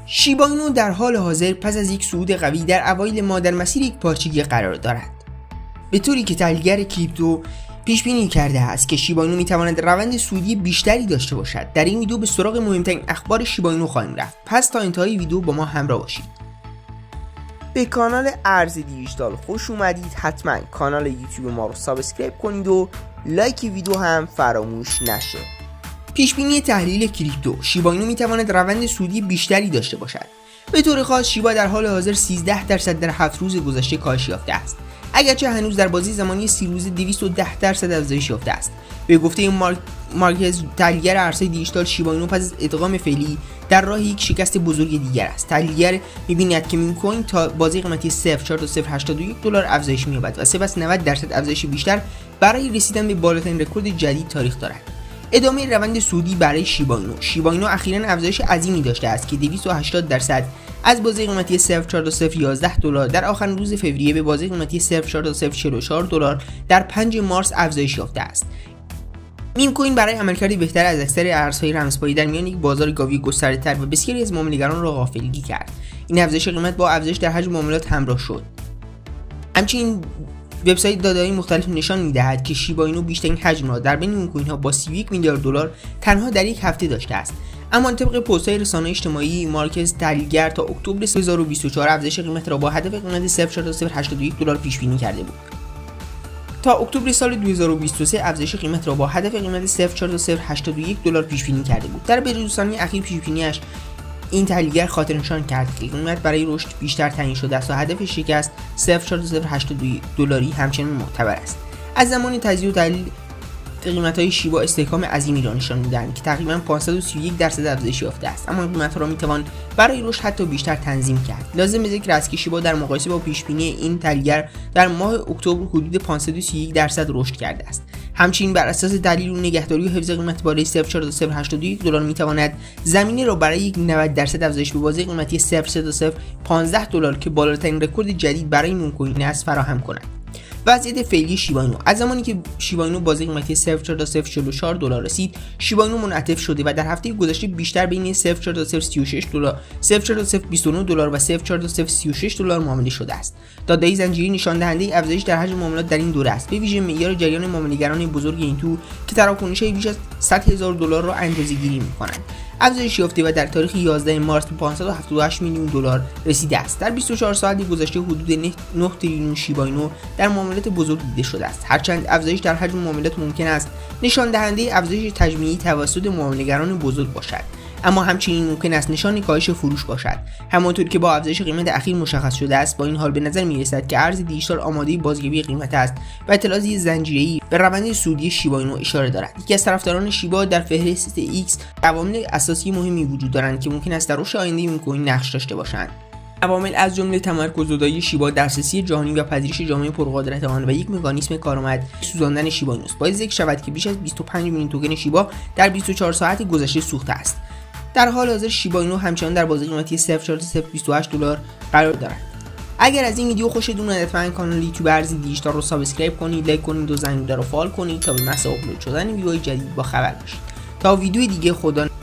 شیبا اینو در حال حاضر پس از یک صعود قوی در اوایل ماه در مسیر یک پارچگی قرار دارد، به طوری که تحلیلگر کریپتو پیش بینی کرده است که شیبا اینو میتواند روند صعودی بیشتری داشته باشد. در این ویدیو به سراغ مهمترین اخبار شیبا اینو خواهیم رفت، پس تا انتهای ویدیو با ما همراه باشید. به کانال ارز دیجیتال خوش اومدید. حتما کانال یوتیوب ما رو سابسکرایب کنید و لایک ویدیو هم فراموش نشه. پیش بینی تحلیل کریپتو: شیبا اینو میتواند روند صعودی بیشتری داشته باشد. به طور خاص شیبا در حال حاضر 13% در 7 روز گذشته کاهش یافته است، اگرچه هنوز در بازی زمانی 30 روزه 210% افزایش یافته است. به گفته مارکز، تحلیلگر ارزهای دیجیتال، شیبا اینو پس از ادغام فعلی در راه یک شکست بزرگ دیگر است. تحلیلگر می‌بیند که میم کوین تا بازی قیمتی 0.081 دلار افزایش می‌یابد و 3.90% افزایش بیشتر برای رسیدن به بالاترین رکورد جدید تاریخ دارد. ادامه روند صعودی برای شیبا اینو اخیراً افزایش عظیمی داشته است که 280% از بازی قیمتی 0.011 دلار در آخرین روز فوریه به بازی قیمتی 0.044 دلار در 5 مارس افزایش یافته است. میم کوین برای عملکردی بهتر از اکثر ارزهای رمزپایی در میان یک بازار گاوی گسترده‌تر و بسیاری از معامله‌گران را غافلگیر کرد. این افزایش قیمت با افزایش در حجم معاملات همراه شد. همچنین وبسایت داده‌های مختلف نشان می‌دهد که شیبا اینو بیشترین حجم را در بین میم کوین‌ها با 31 میلیارد دلار تنها در یک هفته داشته است. اما طبق پست‌های رسانه‌های اجتماعی، مارکز تحلیلگر تا اکتبر 2024 افزایش قیمت را با هدف قیمت 0.081 دلار پیش بینی کرده بود. تا اکتبر سال 2023 افزایش قیمت را با هدف قیمت 0.081 دلار پیش بینی کرده بود. در به‌روزرسانی اخیر پیش بینی‌اش این تحلیلگر خاطرنشان کرد که قیمت برای رشد بیشتر تعیین شده است و هدف شکست 0.082 دلاری همچنان معتبر است. از زمان تجزیه و تحلیل قیمت‌های شیبا استحکام عظیمی را نشان می‌دهند که تقریباً 531% افزایش یافته است، اما قیمت‌ها را می‌توان برای رشد حتی بیشتر تنظیم کرد. لازم به ذکر است که شیبا در مقایسه با پیش‌بینی این تحلیلگر در ماه اکتبر حدود 531% رشد کرده است. همچنین بر اساس دلیل و نگهداری و حفظ قیمت بالای 0.081 دلار می‌تواند زمینه را برای یک 90% افزایش به بازی قیمتی 0.015 دلار که بالاترین رکورد جدید برای میم کوین است فراهم کند. وضعیت فعلی شیبا اینو: از زمانی که شیبا اینو بازی قیمتی 0.044 دلار رسید، شیبا اینو منعطف شده و در هفته گذشته بیشتر بین 0.036 دلار، 0.029 دلار و 0.036 دلار معامله شده است. داده‌های زنجیری نشان دهنده افزایش در حجم معاملات در این دوره است، به ویژه معیار جریان معامله‌گران بزرگ این تو که تراکنش‌های بیش از 100,000 دلار را اندازه‌گیری می‌کنند. افزایش یافته و در تاریخ 11 مارس به 578 میلیون دلار رسیده است. در 24 ساعت گذشته حدود 9 تریلیون شیبا اینو در معاملات بزرگ دیده شده است. هرچند افزایش در حجم معاملات ممکن است نشان دهنده افزایش تجمیعی توسط معامله‌گران بزرگ باشد، اما همچنین ممکن است نشان کاهش فروش باشد. همانطور که با افزایش قیمت اخیر مشخص شده است، با این حال به نظر می‌رسد که ارز دیجیتال آماده بازیابی قیمت است و اطلاعات زنجیره‌ای به روند صعودی شیبا اینو اشاره دارد. یکی از طرفداران شیبا در فهرست ایکس عوامل اساسی مهمی وجود دارند که ممکن است در رشد آینده این کوین نقش داشته باشند. عوامل از جمله تمرکززدایی شیبا، دسترسی جهانی و پذیرش جامعه پرقدرت آن و یک مکانیسم کارآمد سوزاندن شیبا اینوست. باید ذکر شود که بیش از 25 میلیون توکن شیبا در 24 ساعت گذشته سوخته است. در حال حاضر شیبا اینو همچنان در بازی قیمتی 0.028 دلار قرار دارد. اگر از این ویدیو خوشتون اومد، حتما کانال یوتیوب ارز دیجیتال رو سابسکرایب کنید، لایک کنید و زنگوله رو فعال کنید تا به محض آپلود شدن ویدیوهای جدید با خبر باشید. تا ویدیو دیگه، خدا